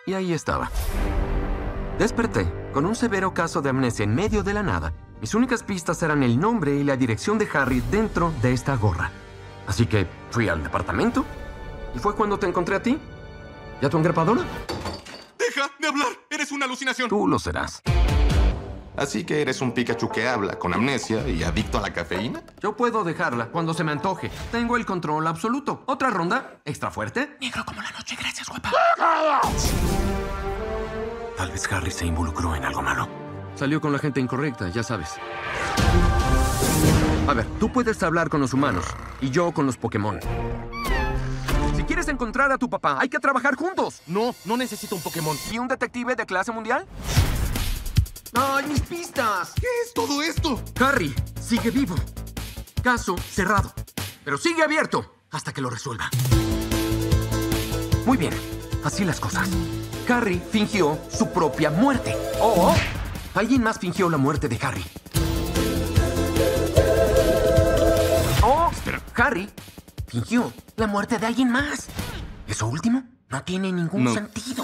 Y ahí estaba. Desperté con un severo caso de amnesia en medio de la nada. Mis únicas pistas eran el nombre y la dirección de Harry dentro de esta gorra. Así que fui al departamento y fue cuando te encontré a ti. ¿Y a tu engrapadora? ¡Deja de hablar! ¡Eres una alucinación! Tú lo serás. Así que eres un Pikachu que habla, con amnesia y adicto a la cafeína. Yo puedo dejarla cuando se me antoje. Tengo el control absoluto. ¿Otra ronda? ¿Extra fuerte? Negro como la noche, gracias, guapa. Tal vez Harry se involucró en algo malo. Salió con la gente incorrecta, ya sabes. A ver, tú puedes hablar con los humanos y yo con los Pokémon. Si quieres encontrar a tu papá, hay que trabajar juntos. No necesito un Pokémon. ¿Y un detective de clase mundial? ¡Ay, mis pistas! ¿Qué es todo esto? Harry sigue vivo. Caso cerrado. Pero sigue abierto hasta que lo resuelva. Muy bien, así las cosas. Harry fingió su propia muerte. ¿O alguien más fingió la muerte de Harry? ¿O Harry fingió la muerte de alguien más? Eso último no tiene ningún sentido.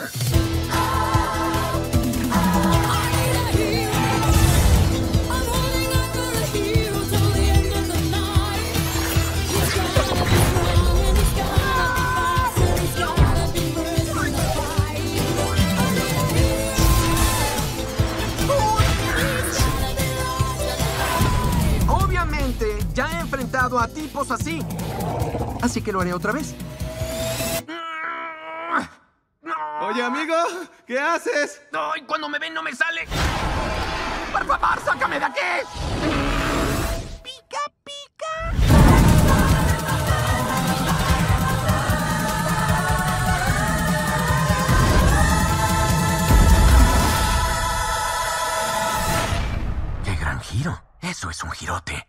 Ya he enfrentado a tipos así. Así que lo haré otra vez. Oye, amigo, ¿qué haces? ¡Ay, cuando me ven no me sale! ¡Por favor, sácame de aquí! ¡Pica, pica! ¡Qué gran giro! Eso es un girote.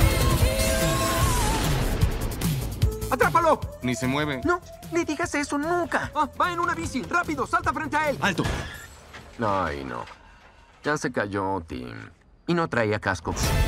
¡Atrápalo! Ni se mueve. No, ni digas eso nunca. Va en una bici. ¡Rápido! ¡Salta frente a él! ¡Alto! Ay, no. Ya se cayó, Tim. Y no traía casco.